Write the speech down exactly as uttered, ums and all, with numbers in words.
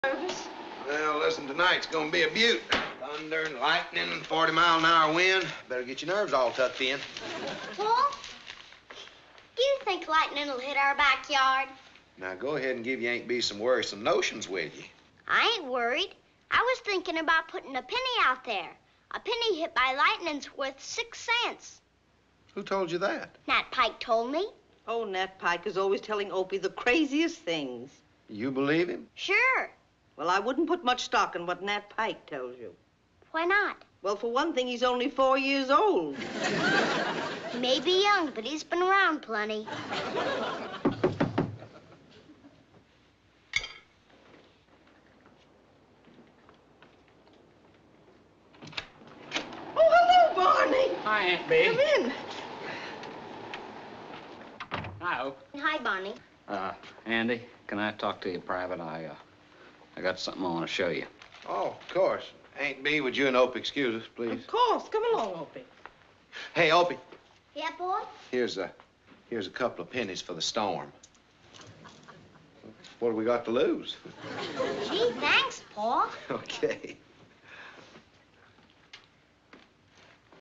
Well, listen, tonight's gonna be a beaut. Thunder and lightning and forty mile an hour wind. Better get your nerves all tucked in. Paul, do you think lightning will hit our backyard? Now go ahead and give your Aunt Bee some worrisome notions, will you? I ain't worried. I was thinking about putting a penny out there. A penny hit by lightning's worth six cents. Who told you that? Nat Pike told me. Oh, Nat Pike is always telling Opie the craziest things. You believe him? Sure. Well, I wouldn't put much stock in what Nat Pike tells you. Why not? Well, for one thing, he's only four years old. He may be young, but he's been around plenty. Oh, hello, Barney. Hi, Aunt Bee. Come in. Hi, Oak. Hi, Bonnie. Uh, Andy, can I talk to you private? I, uh, I got something I want to show you. Oh, of course. Aunt Bee, would you and Opie excuse us, please? Of course. Come along, Opie. Hey, Opie, Yeah, boy? here's a, here's a couple of pennies for the storm. What have we got to lose? Gee, thanks, Paul. Okay.